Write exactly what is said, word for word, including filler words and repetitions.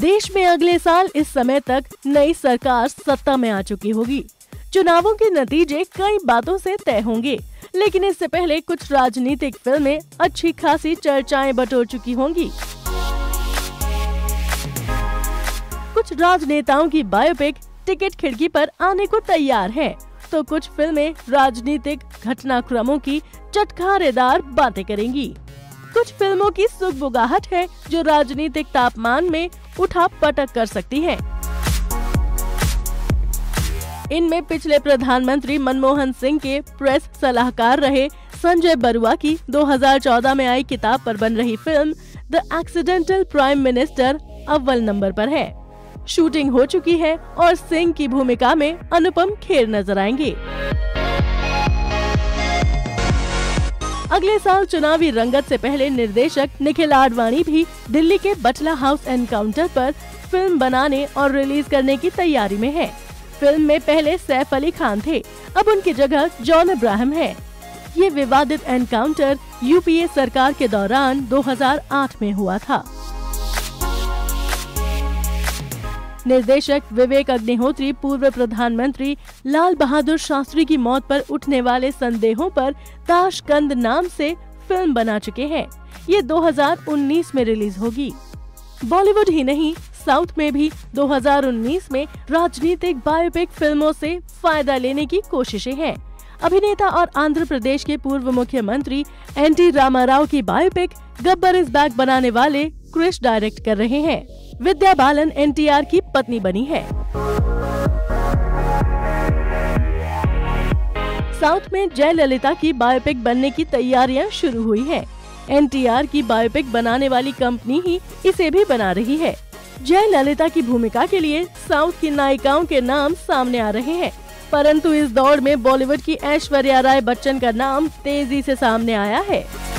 देश में अगले साल इस समय तक नई सरकार सत्ता में आ चुकी होगी। चुनावों के नतीजे कई बातों से तय होंगे, लेकिन इससे पहले कुछ राजनीतिक फिल्में अच्छी खासी चर्चाएं बटोर चुकी होंगी। कुछ राजनेताओं की बायोपिक टिकट खिड़की पर आने को तैयार है, तो कुछ फिल्में राजनीतिक घटनाक्रमों की चटखारेदार बातें करेंगी। कुछ फिल्मों की सुगबुगाहट है जो राजनीतिक तापमान में उठा पटक कर सकती है। इनमें पिछले प्रधानमंत्री मनमोहन सिंह के प्रेस सलाहकार रहे संजय बरुआ की दो हज़ार चौदह में आई किताब पर बन रही film the accidental prime minister अव्वल नंबर पर है। शूटिंग हो चुकी है और सिंह की भूमिका में अनुपम खेर नजर आएंगे। अगले साल चुनावी रंगत से पहले निर्देशक निखिल आडवाणी भी दिल्ली के बटला हाउस एनकाउंटर पर फिल्म बनाने और रिलीज करने की तैयारी में है। फिल्म में पहले सैफ अली खान थे, अब उनकी जगह जॉन अब्राहम है। ये विवादित एनकाउंटर यूपीए सरकार के दौरान दो हज़ार आठ में हुआ था। निर्देशक विवेक अग्निहोत्री पूर्व प्रधानमंत्री लाल बहादुर शास्त्री की मौत पर उठने वाले संदेहों पर ताशकंद नाम से फिल्म बना चुके हैं। ये दो हज़ार उन्नीस में रिलीज होगी। बॉलीवुड ही नहीं, साउथ में भी दो हज़ार उन्नीस में राजनीतिक बायोपिक फिल्मों से फायदा लेने की कोशिशें हैं। अभिनेता और आंध्र प्रदेश के पूर्व मुख्यमंत्री एन टी रामाराव की बायोपिक गब्बर इज बैक बनाने वाले क्रिश डायरेक्ट कर रहे हैं। Vidya Balan N T R की पत्नी बनी है। साउथ में जयललिता की बायोपिक बनने की तैयारियां शुरू हुई हैं। एन टी आर की बायोपिक बनाने वाली कंपनी ही इसे भी बना रही है। जयललिता की भूमिका के लिए साउथ की नायिकाओं के नाम सामने आ रहे हैं, परंतु इस दौड़ में बॉलीवुड की ऐश्वर्या राय बच्चन का नाम तेजी से सामने आया है।